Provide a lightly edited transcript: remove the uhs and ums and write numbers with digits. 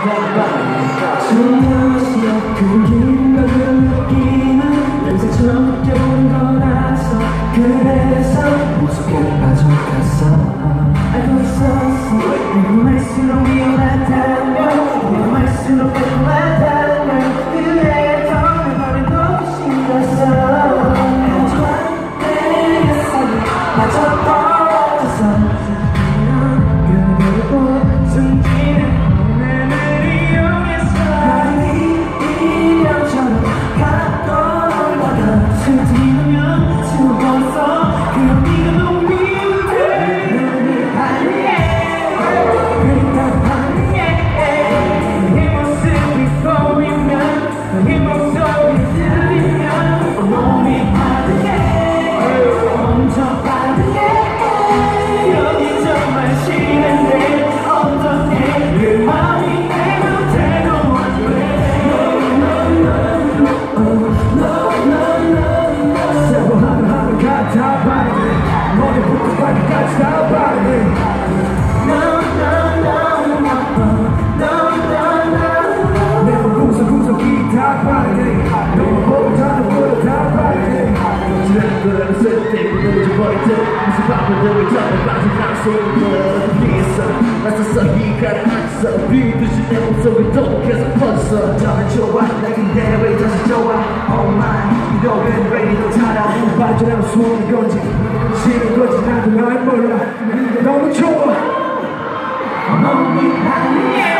숨어서 그 긴박을 느끼는 냄새처럼 느껴보는 거라서 그래서 무섭게 빠져갔어. 알고 있었어 위험할수록 위험하다는 걸 위험할수록 위험하다는 걸 그래도 내 말을 너무 신났어. 하지만 내가 살이 빠져버렸어. 그대로 숨기는 내 이용했어. 나는 인형처럼 가끔 올라가 스치면 숨어서 그런 네가 너무 미운데 눈이 하얘 그립답하네. 이 모습이 보이면 이 목소리 들리면 온몸이 빠르게 엄청 빠르게 여기 정말 싫은데 어떻게 그 마음이 내 맘대로 안 돼. 세고 하루하루 같아 빠르게 머리부터 발끝까지 다 빠르게 내 구석구석이 다 빠르게 너무 못하는 거로 다 빠르게 지나는 거라는 쓸데없는 잊어버릴 듯 무슨 바보들을 잡아 빠져나갈 수 있는 피했어 맞섰어 이가를 맞서 비듯이 내 몸속에 또 계속 퍼졌어. 저는 좋아 나 근데 왜 다시 좋아 Oh my 이러면 왜 이리 타라 빠져나온 소원인 건지 싫은 건지 나도 날 몰라 너무 좋아 몸이 하얘